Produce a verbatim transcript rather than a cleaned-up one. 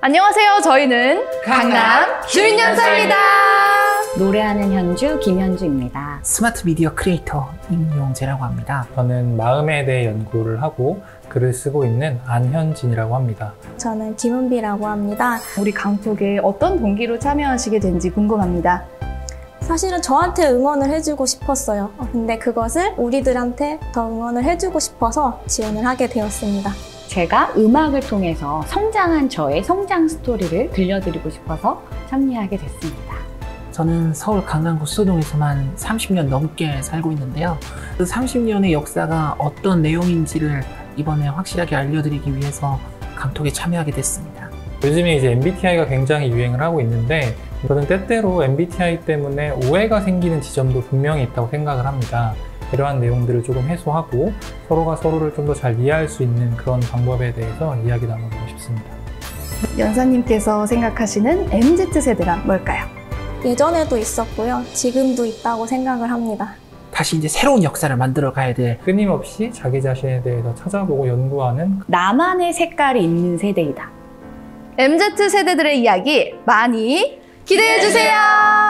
안녕하세요. 저희는 강남 주민연사입니다. 노래하는 현주 김현주입니다. 스마트 미디어 크리에이터 임용재라고 합니다. 저는 마음에 대해 연구를 하고 글을 쓰고 있는 안현진이라고 합니다. 저는 김은비라고 합니다. 우리 강톡에 어떤 동기로 참여하시게 된지 궁금합니다. 사실은 저한테 응원을 해주고 싶었어요. 근데 그것을 우리들한테 더 응원을 해주고 싶어서 지원을 하게 되었습니다. 제가 음악을 통해서 성장한 저의 성장 스토리를 들려드리고 싶어서 참여하게 됐습니다. 저는 서울 강남구 수도동에서만 삼십 년 넘게 살고 있는데요. 그 삼십 년의 역사가 어떤 내용인지를 이번에 확실하게 알려드리기 위해서 강톡에 참여하게 됐습니다. 요즘에 이제 엠비티아이가 굉장히 유행을 하고 있는데 저는 때때로 엠비티아이 때문에 오해가 생기는 지점도 분명히 있다고 생각을 합니다. 이러한 내용들을 조금 해소하고 서로가 서로를 좀 더 잘 이해할 수 있는 그런 방법에 대해서 이야기 나눠보고 싶습니다. 연사님께서 생각하시는 엠지 세대란 뭘까요? 예전에도 있었고요. 지금도 있다고 생각을 합니다. 다시 이제 새로운 역사를 만들어 가야 돼. 끊임없이 자기 자신에 대해서 찾아보고 연구하는 나만의 색깔이 있는 세대이다. 엠지 세대들의 이야기 많이 기대해주세요.